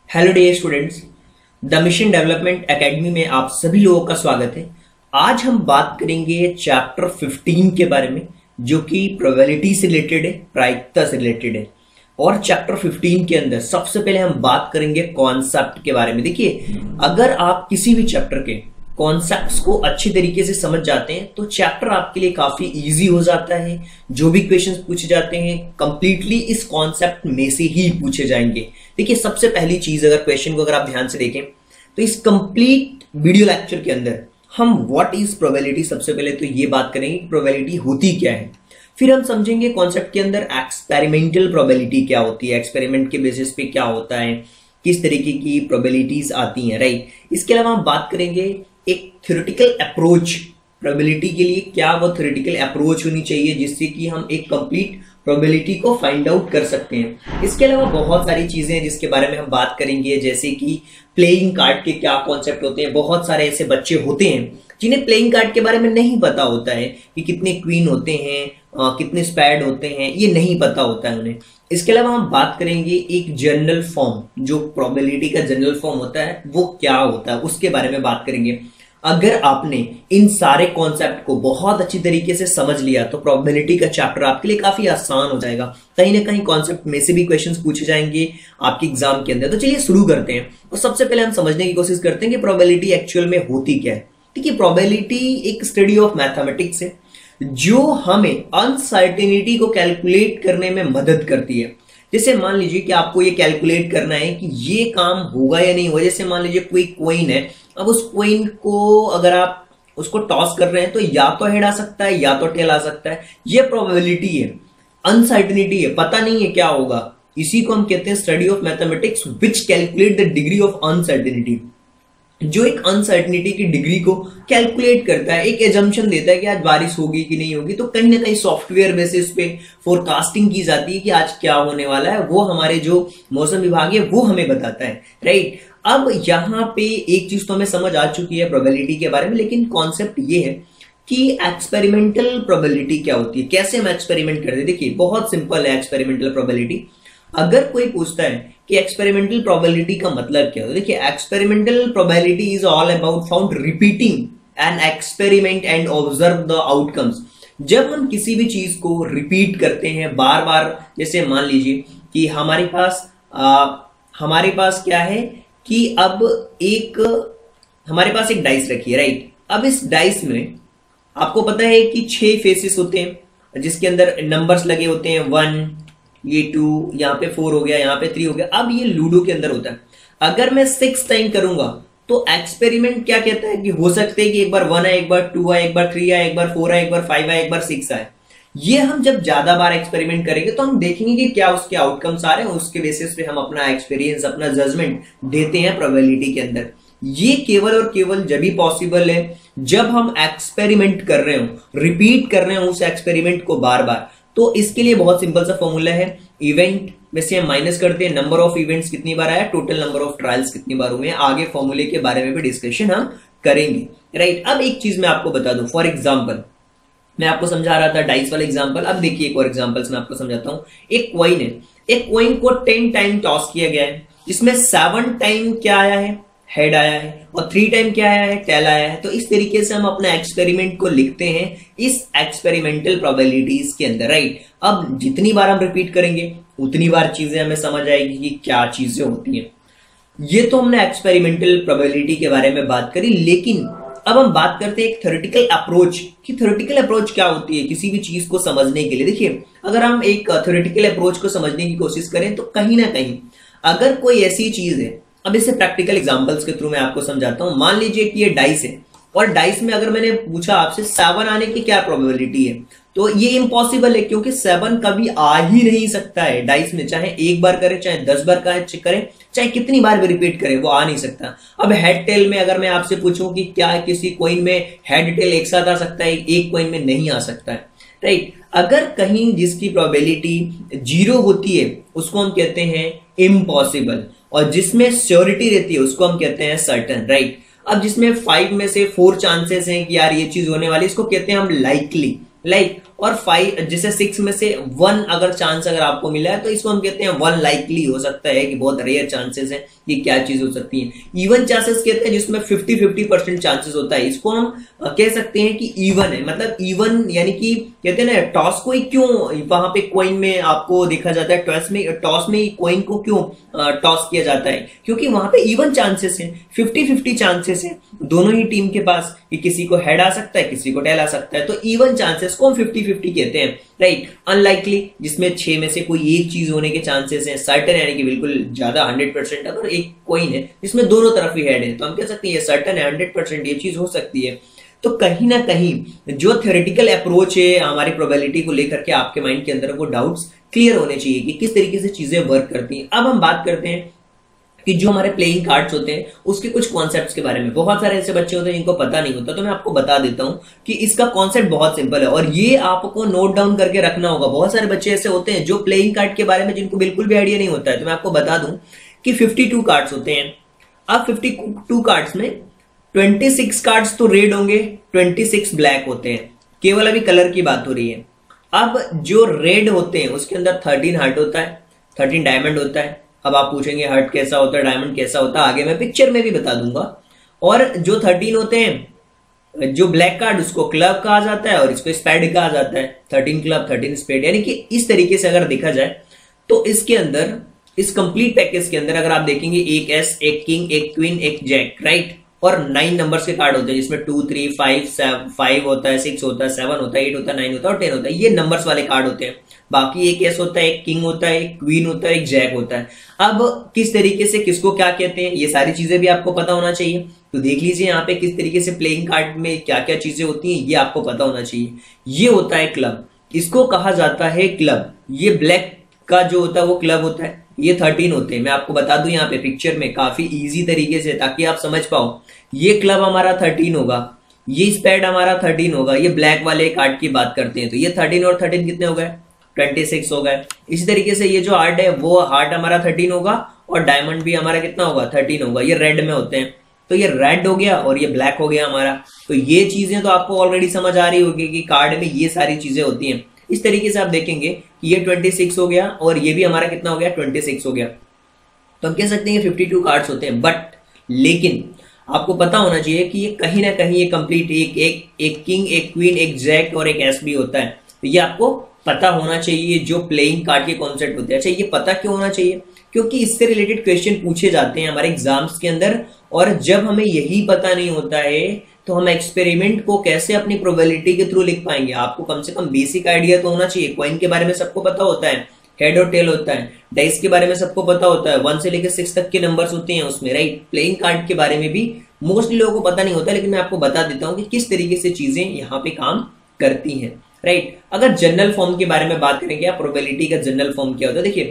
Hello dear students, the mission development academy में आप सभी लोगों का स्वागत है। आज हम बात करेंगे चैप्टर 15 के बारे में, जो कि प्रोबेबिलिटी से रिलेटेड है, प्रायिकता से रिलेटेड है। और चैप्टर 15 के अंदर सबसे पहले हम बात करेंगे कॉन्सेप्ट के बारे में। देखिए, अगर आप किसी भी चैप्टर के कॉन्सेप्ट्स को अच्छी तरीके से समझ जाते हैं तो चैप्टर आपके लिए काफी इजी हो जाता है। जो भी क्वेश्चंस पूछे जाते हैं कंप्लीटली इस कॉन्सेप्ट में से ही पूछे जाएंगे। देखिए, सबसे पहली चीज, अगर क्वेश्चन को अगर आप ध्यान से देखें तो इस कंप्लीट वीडियो लेक्चर के अंदर हम व्हाट इज प्रोबेबिलिटी, सबसे पहले तो ये बात करेंगे प्रोबेबिलिटी होती क्या है। फिर हम समझेंगे कॉन्सेप्ट के अंदर एक्सपेरिमेंटल प्रोबेबिलिटी क्या होती है, एक्सपेरिमेंट के बेसिस पे क्या होता है, किस तरीके की प्रोबेबिलिटीज आती हैं, राइट। इसके अलावा हम बात करेंगे एक थ्योरेटिकल अप्रोच प्रोबेबिलिटी के लिए, क्या वो थ्योरेटिकल अप्रोच होनी चाहिए जिससे कि हम एक कंप्लीट प्रोबेबिलिटी को फाइंड आउट कर सकते हैं। इसके अलावा बहुत सारी चीजें हैं जिसके बारे में हम बात करेंगे, जैसे कि प्लेइंग कार्ड के क्या कॉन्सेप्ट होते हैं। बहुत सारे ऐसे बच्चे होते हैं जिन्हें प्लेइंग कार्ड के बारे में नहीं पता होता है कि कितने क्वीन होते हैं, कितने स्पैड होते हैं, ये नहीं पता होता है उन्हें। इसके अलावा हम बात करेंगे एक जनरल फॉर्म, जो प्रोबेबिलिटी का जनरल फॉर्म होता है वो क्या होता है, उसके बारे में बात करेंगे। अगर आपने इन सारे कॉन्सेप्ट को बहुत अच्छी तरीके से समझ लिया तो प्रोबेबिलिटी का चैप्टर आपके लिए काफी आसान हो जाएगा। कहीं ना कहीं कॉन्सेप्ट में से भी क्वेश्चंस पूछे जाएंगे आपके एग्जाम के अंदर। तो चलिए शुरू करते हैं और सबसे पहले हम समझने की कोशिश करते हैं कि प्रोबेबिलिटी एक्चुअल में होती क्या है। देखिए, प्रोबेबिलिटी एक स्टडी ऑफ मैथमेटिक्स है जो हमें अनसर्टेनिटी को कैलकुलेट करने में मदद करती है। जैसे मान लीजिए कि आपको ये कैलकुलेट करना है कि ये काम होगा या नहीं होगा। जैसे मान लीजिए कोई कॉइन है, अब उस कॉइन को अगर आप उसको टॉस कर रहे हैं तो या तो हेड आ सकता है या तो टेल आ सकता है। ये प्रोबेबिलिटी है, अनसर्टेनिटी है, पता नहीं है क्या होगा। इसी को हम कहते हैं study of mathematics which calculate the degree of uncertainty, जो एक अनसर्टेनिटी की डिग्री को कैलकुलेट करता है, एक एजम्पशन देता है कि आज बारिश होगी कि नहीं होगी। तो कहीं ना कहीं सॉफ्टवेयर बेसिस पे फोरकास्टिंग की जाती है कि आज क्या होने वाला है, वो हमारे जो मौसम विभाग है वो हमें बताता है, राइट। अब यहां पे एक चीज तो हमें समझ आ चुकी है प्रोबेबिलिटी के बारे में, लेकिन कॉन्सेप्ट ये है कि एक्सपेरिमेंटल प्रोबेबिलिटी क्या होती है, कैसे हम एक्सपेरिमेंट करते हैं। देखिए, बहुत सिंपल है एक्सपेरिमेंटल प्रोबेबिलिटी। अगर कोई पूछता है कि एक्सपेरिमेंटल प्रोबेबिलिटी का मतलब क्या है, देखिए experimental probability is all about found repeating an experiment and observe the outcomes. जब हम किसी भी चीज को रिपीट करते हैं बार बार, जैसे मान लीजिए कि हमारे पास क्या है कि अब हमारे पास एक डाइस रखी है, राइट। अब इस डाइस में आपको पता है कि 6 फेसेस होते हैं जिसके अंदर नंबर्स लगे होते हैं, 1, ये 2, यहाँ पे 4 हो गया, यहाँ पे 3 हो गया। अब ये लूडो के अंदर होता है। अगर मैं 6 टाइम करूंगा तो एक्सपेरिमेंट क्या कहता है कि हो सकते हैं कि एक बार 1 आए, एक बार 2 आए, एक बार 3 आए, एक बार 4 आए, एक बार 5 आए, एक बार 6 आए। ये हम जब ज्यादा बार एक्सपेरिमेंट करेंगे तो हम देखेंगे कि क्या उसके आउटकम्स आ रहे हैं, उसके बेसिस पे हम अपना एक्सपीरियंस, अपना जजमेंट देते हैं प्रोबेबिलिटी के अंदर। ये केवल और केवल जब भी पॉसिबल है जब हम एक्सपेरिमेंट कर रहे हो, रिपीट कर रहे हो उस एक्सपेरिमेंट को बार बार। तो इसके लिए बहुत सिंपल सा फॉर्मूला है, इवेंट में से हम माइनस करते हैं नंबर ऑफ इवेंट्स कितनी बार आया, टोटल नंबर ऑफ ट्रायल्स कितनी बार हुए हैं। आगे फॉर्मूले के बारे में भी डिस्कशन हम करेंगे, राइट। अब एक चीज मैं आपको बता दूं, फॉर एग्जांपल मैं आपको समझा रहा था डाइस वाला एग्जांपल। अब देखिए एक और एग्जांपल्स मैं आपको समझाता हूं। एक कॉइन है, एक कॉइन को 10 टाइम टॉस किया गया है, जिसमें 7 टाइम क्या आया है, हेड आया है, और 3 टाइम क्या आया है, टेल आया है। तो इस तरीके से हम अपना एक्सपेरिमेंट को लिखते हैं इस एक्सपेरिमेंटल प्रोबेबिलिटीज के अंदर, राइट। अब जितनी बार हम रिपीट करेंगे उतनी बार चीजें हमें समझ आएगी कि क्या चीजें होती हैं। ये तो हमने एक्सपेरिमेंटल प्रोबेबिलिटी के बारे में बात करी, लेकिन अब हम बात करते हैं एक थ्योरेटिकल अप्रोच कि थ्योरेटिकल अप्रोच क्या होती है किसी भी चीज को समझने के लिए। देखिए, अगर हम एक थ्योरेटिकल अप्रोच को समझने की कोशिश करें तो कहीं ना कहीं अगर कोई ऐसी चीज है, अब इसे प्रैक्टिकल एग्जांपल्स के थ्रू मैं आपको समझाता हूं। मान लीजिए कि ये डाइस है और डाइस में अगर मैंने पूछा आपसे 7 आने की क्या प्रोबेबिलिटी है, तो ये इम्पॉसिबल है क्योंकि 7 कभी आ ही नहीं सकता है डाइस में। चाहे एक बार करे, चाहे 10 बार करें, चाहे कितनी बार भी रिपीट करें, वो आ नहीं सकता। अब हेड टेल में अगर मैं आपसे पूछूं कि क्या किसी कॉइन में हेड टेल एक साथ आ सकता है, एक कॉइन में नहीं आ सकता है, राइट। अगर कहीं जिसकी प्रोबेबिलिटी 0 होती है उसको हम कहते हैं इम्पॉसिबल, और जिसमें श्योरिटी रहती है उसको हम कहते हैं सर्टन, राइट। अब जिसमें 5 में से 4 चांसेस हैं कि यार ये चीज होने वाली, इसको कहते हैं हम लाइकली, लाइक। और 5 जैसे 6 में से 1 अगर चांस अगर आपको मिला है तो इसको हम कहते हैं 1 लाइकली हो सकता है, कि बहुत रेयर चांसेस है, ये क्या चीज हो सकती है। इवन चांसेस कहते हैं जिसमें 50-50% चांसेस होता है, इसको हम कह सकते हैं कि इवन है। मतलब इवन यानी कि कहते हैं ना, टॉस को क्यों वहां पे कॉइन में आपको देखा जाता है, टॉस में कॉइन को क्यों टॉस किया जाता है, क्योंकि वहां पे इवन चांसेस है, 50-50 चांसेस है दोनों ही टीम के पास कि किसी को हेड आ सकता है, किसी को टेल आ सकता है। तो इवन चांसेस को हम 50-50 कहते हैं, राइट। अनलाइकली जिसमें 6 में से कोई एक चीज होने के चांसेस है। सर्टन यानी कि बिल्कुल ज्यादा 100%, अगर एक कॉइन है जिसमें दोनों तरफ ही हेड है तो हम कह सकते हैं ये सर्टन है, 100% ये चीज हो सकती है। तो कहीं ना कहीं जो थ्योरेटिकल अप्रोच है हमारी प्रोबेबिलिटी को लेकर के, आपके माइंड के अंदर वो डाउट्स क्लियर होने चाहिए कि किस तरीके से चीजें वर्क करती हैं। अब हम बात करते हैं कि जो हमारे प्लेइंग कार्ड्स होते हैं उसके कुछ कॉन्सेप्ट्स के बारे में। बहुत सारे ऐसे बच्चे होते हैं जिनको पता नहीं होता, तो मैं आपको बता देता हूं कि इसका कॉन्सेप्ट बहुत सिंपल है और ये आपको नोट डाउन करके रखना होगा। बहुत सारे बच्चे ऐसे होते हैं जो प्लेइंग कार्ड के बारे में जिनको बिल्कुल भी आइडिया नहीं होता है। तो मैं आपको बता दूं कि 52 कार्ड्स होते हैं। अब 52 कार्ड्स में 26 कार्ड्स तो रेड होंगे, 26 ब्लैक होते हैं, केवल अभी कलर की बात हो रही है। अब जो रेड होते हैं उसके अंदर 13 हार्ट होता है, 13 डायमंड होता है। अब आप पूछेंगे हार्ट कैसा होता है, डायमंड कैसा होता है, आगे मैं पिक्चर में भी बता दूंगा। और जो 13 होते हैं, जो ब्लैक कार्ड उसको क्लब कहा जाता है और इसको स्पेड कहा जाता है। 13 क्लब 13 स्पेड, यानी कि इस तरीके से अगर देखा जाए तो इसके अंदर, इस कंप्लीट पैकेज के अंदर अगर आप देखेंगे एक एस, एक किंग, एक क्वीन, एक जैक, राइट। और 9 नंबर्स के कार्ड होते हैं जिसमें 2, 3, 5 होता है, 6 होता है, 7 होता है, 8 होता है, 9 होता है और 10 होता है। ये नंबर्स वाले कार्ड होते हैं। बाकी एक एस होता है, एक किंग होता है, एक क्वीन होता है, एक जैक होता है। अब किस तरीके से किसको क्या कहते हैं ये सारी चीजें भी आपको पता होना चाहिए। तो देख लीजिए यहाँ पे किस तरीके से प्लेइंग कार्ड में क्या क्या चीजें होती हैं, ये आपको पता होना चाहिए। ये होता है क्लब, इसको कहा जाता है क्लब। ये ब्लैक का जो होता है वो क्लब होता है। ये 13 होते हैं। मैं आपको बता दूं यहाँ पे पिक्चर में काफी इजी तरीके से, ताकि आप समझ पाओ। ये क्लब हमारा 13 होगा, ये स्पेड हमारा 13 होगा। ये ब्लैक वाले कार्ड की बात करते हैं तो ये 13 और 13 कितने हो गए, 26 हो गए। इसी तरीके से ये जो हार्ट है वो हार्ट हमारा 13 होगा और डायमंड भी हमारा कितना होगा, 13 होगा। ये रेड में होते हैं तो ये रेड हो गया और ये ब्लैक हो गया हमारा। तो ये चीजें तो आपको ऑलरेडी समझ आ रही होगी कि कार्ड में ये सारी चीजें होती हैं। इस तरीके से आप देखेंगे कि ये 26 हो गया और ये भी हमारा कितना हो गया, 26 हो गया। तो हम कह सकते हैं 52 कार्ड्स होते हैं। बट लेकिन आपको पता होना चाहिए कि ये कहीं ना कहीं ये कंप्लीट एक किंग, एक क्वीन, एक जैक और एक एस भी होता है। तो ये आपको पता होना चाहिए जो प्लेइंग कार्ड के कॉन्सेप्ट होते हैं। अच्छा, ये पता क्यों होना चाहिए, क्योंकि इससे रिलेटेड क्वेश्चन पूछे जाते हैं हमारे एग्जाम्स के अंदर। और जब हमें यही पता नहीं होता है तो हम एक्सपेरिमेंट को कैसे अपनी प्रोबेबिलिटी के थ्रू लिख पाएंगे। आपको कम से कम बेसिक आइडिया तो होना चाहिए। कॉइन के बारे में सबको पता होता है, हेड और टेल होता है। डाइस के बारे में सबको पता होता है, 1 से लेकर 6 तक के नंबर्स होते हैं उसमें, राइट। प्लेइंग कार्ड के बारे में भी मोस्टली लोगों को पता नहीं होता, लेकिन मैं आपको बता देता हूं कि किस तरीके से चीजें यहाँ पे काम करती हैं, राइट। अगर जनरल फॉर्म के बारे में बात करेंगे, प्रोबेबिलिटी का जनरल फॉर्म क्या होता है, देखिए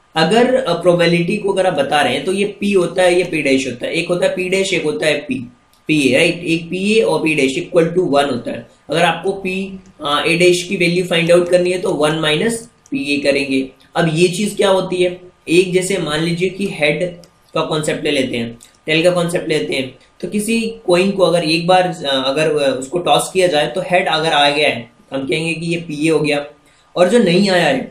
अगर प्रोबेबिलिटी को अगर आप बता रहे हैं तो ये पी होता है, ये पी डैश होता है। एक होता है पी डैश, एक होता है पी ए, राइट। एक पी ए और पी डैश इक्वल टू 1 होता है। अगर आपको पी ए डैश की वैल्यू फाइंड आउट करनी है तो 1 माइनस पी ए करेंगे। अब ये चीज क्या होती है, एक जैसे मान लीजिए कि हेड का कॉन्सेप्ट ले लेते हैं, टेल का कॉन्सेप्ट लेते हैं। तो किसी कॉइन को अगर एक बार अगर उसको टॉस किया जाए तो हेड अगर आ गया है हम कहेंगे कि ये पी ए हो गया। और जो नहीं आया है,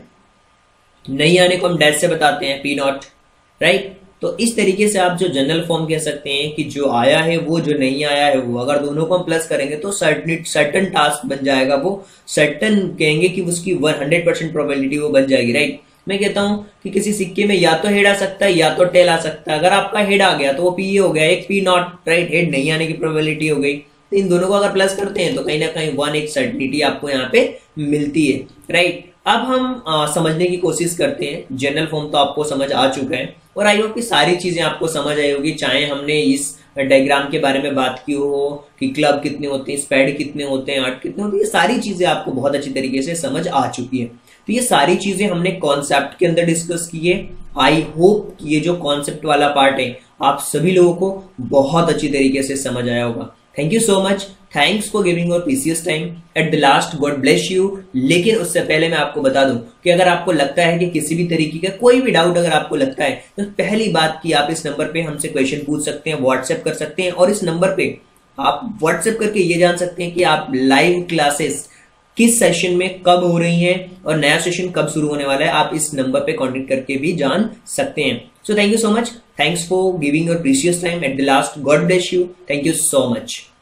नहीं आने को हम डैश से बताते हैं, पी नॉट, राइट। तो इस तरीके से आप जो जनरल फॉर्म कह सकते हैं कि जो आया है वो, जो नहीं आया है वो, अगर दोनों को हम प्लस करेंगे तो सर्टन टास्क बन जाएगा। वो सर्टन कहेंगे कि उसकी 100% प्रोबेबिलिटी वो बन जाएगी, राइट। मैं कहता हूं कि किसी सिक्के में या तो हेड आ सकता है या तो टेल आ सकता है। अगर आपका हेड आ गया तो वो पी हो गया, एक पी नॉट, राइट। हेड नहीं आने की प्रोबेबिलिटी हो गई। तो इन दोनों को अगर प्लस करते हैं तो कहीं ना कहीं 1 एक सर्टिनिटी आपको यहाँ पे मिलती है, राइट। अब हम समझने की कोशिश करते हैं। जनरल फॉर्म तो आपको समझ आ चुका है और आई होप कि सारी चीजें आपको समझ आई होगी, चाहे हमने इस डायग्राम के बारे में बात की हो कि क्लब कितने होते हैं, स्पेड कितने होते हैं, आर्ट कितने होते हैं। ये सारी चीजें आपको बहुत अच्छी तरीके से समझ आ चुकी है। तो ये सारी चीजें हमने कॉन्सेप्ट के अंदर डिस्कस की है। आई होप कि ये जो कॉन्सेप्ट वाला पार्ट है आप सभी लोगों को बहुत अच्छी तरीके से समझ आया होगा। Thank you so much, thanks for giving your precious time at the last, God bless you. लेकिन उससे पहले मैं आपको बता दूं कि अगर आपको लगता है कि किसी भी तरीके का कोई भी डाउट अगर आपको लगता है तो पहली बात कि आप इस नंबर पे हमसे क्वेश्चन पूछ सकते हैं, व्हाट्सएप कर सकते हैं। और इस नंबर पे आप व्हाट्सएप करके ये जान सकते हैं कि आप लाइव क्लासेस किस सेशन में कब हो रही हैं और नया सेशन कब शुरू होने वाला है, आप इस नंबर पे कांटेक्ट करके भी जान सकते हैं। So thank you so much, thanks for giving your precious time at the last, God bless you, thank you so much.